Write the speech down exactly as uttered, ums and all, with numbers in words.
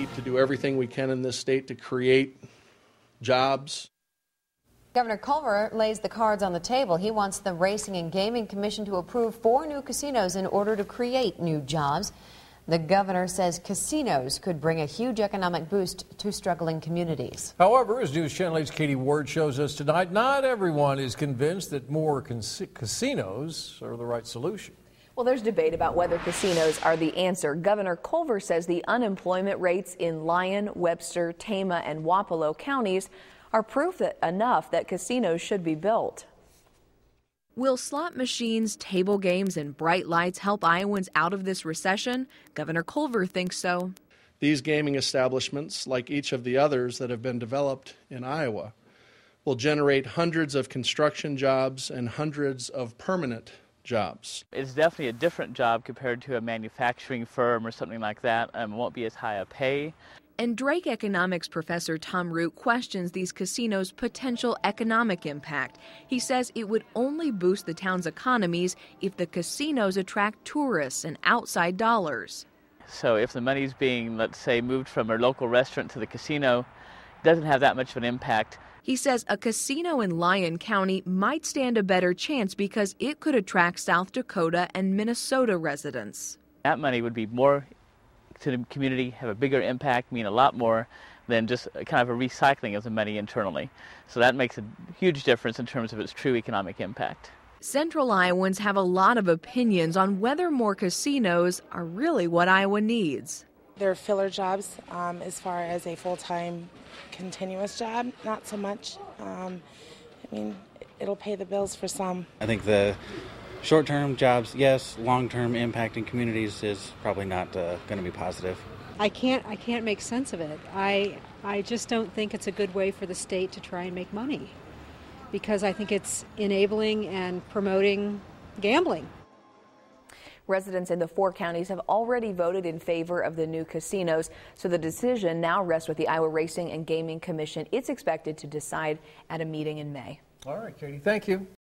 need to do everything we can in this state to create jobs. Governor Culver lays the cards on the table. He wants the Racing and Gaming Commission to approve four new casinos in order to create new jobs. The governor says casinos could bring a huge economic boost to struggling communities. However, as News Channel eight's Katie Ward shows us tonight, not everyone is convinced that more casinos are the right solution. Well, there's debate about whether casinos are the answer. Governor Culver says the unemployment rates in Lyon, Webster, Tama, and Wapello counties are proof that enough that casinos should be built. Will slot machines, table games, and bright lights help Iowans out of this recession? Governor Culver thinks so. These gaming establishments, like each of the others that have been developed in Iowa, will generate hundreds of construction jobs and hundreds of permanent jobs. It's definitely a different job compared to a manufacturing firm or something like that. Um, it won't be as high a pay. And Drake economics professor Tom Root questions these casinos' potential economic impact. He says it would only boost the town's economies if the casinos attract tourists and outside dollars. So if the money's being, let's say, moved from a local restaurant to the casino, it doesn't have that much of an impact. He says a casino in Lyon County might stand a better chance because it could attract South Dakota and Minnesota residents. That money would be more to the community, have a bigger impact, mean a lot more than just kind of a recycling of the money internally. So that makes a huge difference in terms of its true economic impact. Central Iowans have a lot of opinions on whether more casinos are really what Iowa needs. They're filler jobs um, as far as a full-time continuous job, not so much. Um, I mean, it'll pay the bills for some. I think the short-term jobs, yes. Long-term impact in communities is probably not uh, going to be positive. I can't. I can't make sense of it. I. I just don't think it's a good way for the state to try and make money, because I think it's enabling and promoting gambling. Residents in the four counties have already voted in favor of the new casinos, so the decision now rests with the Iowa Racing and Gaming Commission. It's expected to decide at a meeting in May. All right, Katie, thank you.